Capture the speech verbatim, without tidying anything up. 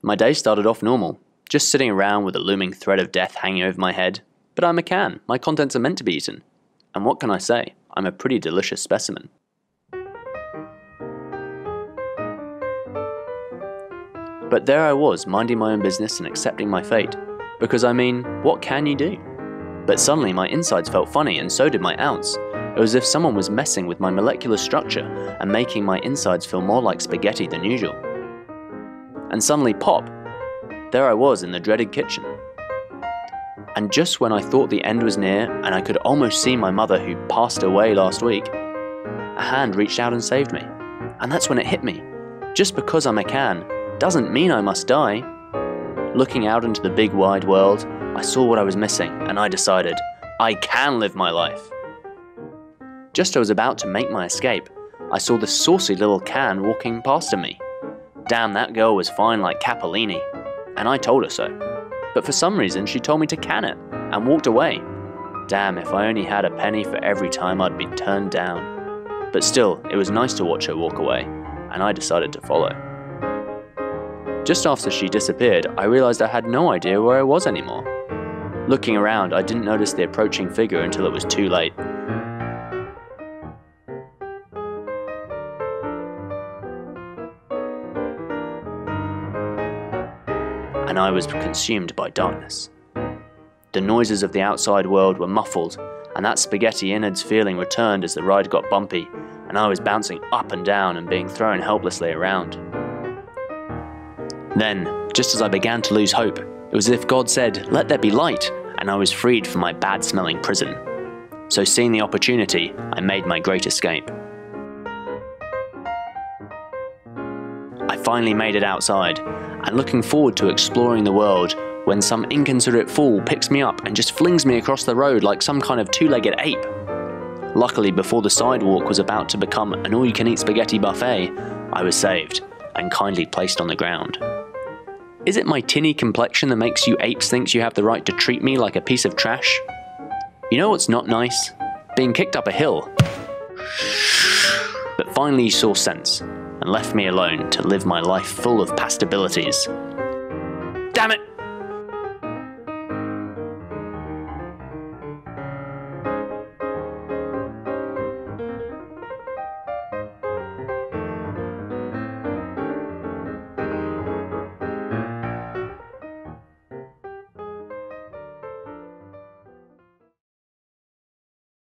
My day started off normal, just sitting around with a looming threat of death hanging over my head. But I'm a can, my contents are meant to be eaten. And what can I say? I'm a pretty delicious specimen. But there I was, minding my own business and accepting my fate. Because I mean, what can you do? But suddenly my insides felt funny, and so did my outs. It was as if someone was messing with my molecular structure and making my insides feel more like spaghetti than usual. And suddenly, pop! There I was in the dreaded kitchen. And just when I thought the end was near, and I could almost see my mother who passed away last week, a hand reached out and saved me. And that's when it hit me. Just because I'm a can doesn't mean I must die. Looking out into the big wide world, I saw what I was missing, and I decided, I can live my life. Just as I was about to make my escape, I saw this saucy little can walking past me. Damn, that girl was fine like Capellini, and I told her so. But for some reason she told me to can it, and walked away. Damn, if I only had a penny for every time I'd been turned down. But still, it was nice to watch her walk away, and I decided to follow. Just after she disappeared, I realized I had no idea where I was anymore. Looking around, I didn't notice the approaching figure until it was too late. And I was consumed by darkness. The noises of the outside world were muffled, and that spaghetti innards feeling returned as the ride got bumpy, and I was bouncing up and down and being thrown helplessly around. Then, just as I began to lose hope, it was as if God said, "Let there be light," and I was freed from my bad-smelling prison. So seeing the opportunity, I made my great escape. I finally made it outside, and looking forward to exploring the world, when some inconsiderate fool picks me up and just flings me across the road like some kind of two-legged ape. Luckily, before the sidewalk was about to become an all-you-can-eat spaghetti buffet, I was saved, and kindly placed on the ground. Is it my tinny complexion that makes you apes think you have the right to treat me like a piece of trash? You know what's not nice? Being kicked up a hill. But finally you saw sense, and left me alone to live my life full of pastabilities. Damn it!